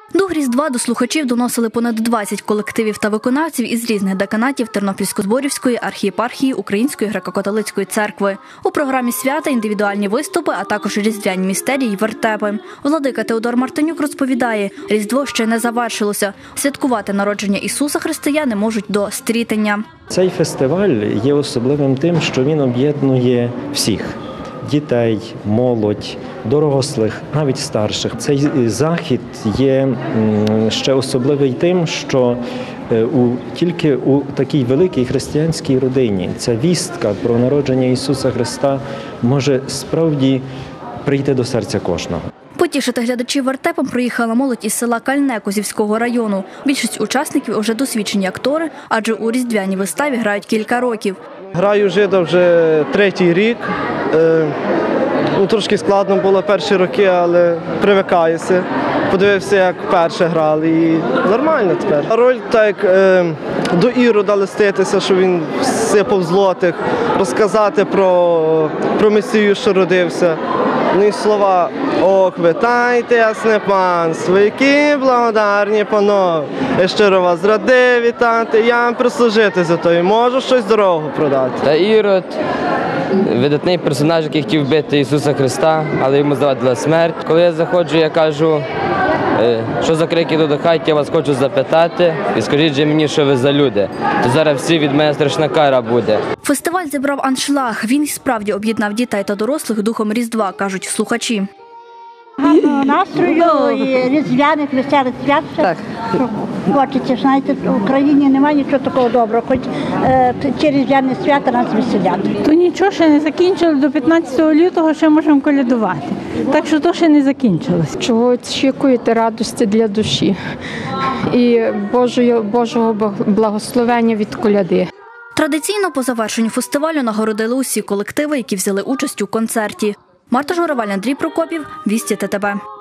Дух Різдва до слухачів доносили понад 20 колективів та виконавців із різних деканатів Тернопільсько-Зборівської архієпархії Української греко-католицької церкви. У програмі свята індивідуальні виступи, а також різдвяні містерії й вертепи. Владика Теодор Мартинюк розповідає, Різдво ще не завершилося. Святкувати народження Ісуса християни можуть до стрітення. Цей фестиваль є особливим тим, що він об'єднує всіх – дітей, молодь, дорослих, навіть старших. Цей захід є ще особливий тим, що тільки у такій великій християнській родині ця вістка про народження Ісуса Христа може справді прийти до серця кожного. Потішити глядачів вертепом приїхала молодь із села Кальне Козівського району. Більшість учасників – уже досвідчені актори, адже у різдвяній виставі грають кілька років. Граю жида вже третій рік. Трошки складно було перші роки, але привикаюся. Подивився, як перше грали, і нормально тепер. Роль так до Ірода листитися, що він сипав злотих, розказати про Месію, що родився. Ну і слова: «Ох, вітайте, ясне панство, які благодарні панове, я щиро вас радий вітати, я вам прислужити за то і можу щось дорогу продати». Та Ірод – видатний персонаж, який хотів вбити Ісуса Христа, але йому завадила смерть. Коли я заходжу, я кажу: «Що за крики тут у хаті, я вас хочу запитати, і скажіть же мені, що ви за люди, то зараз всі від мене страшна кара буде». Фестиваль зібрав аншлаг. Він і справді об'єднав дітей та дорослих духом Різдва, кажуть слухачі. Гарного настрою і різдвяних, веселих свят. Так. Хочеться, знаєте, в Україні немає нічого такого доброго, хоч ці різдвяні свята нас веселять. То нічого ще не закінчили, до 15 лютого ще можемо колядувати. Так що то ще не закінчилось. Чого очікуєте радості для душі і Божого благословення від коляди. Традиційно по завершенню фестивалю нагородили усі колективи, які взяли участь у концерті. Марта Журавель, Андрій Прокопів, Вісті ТТБ.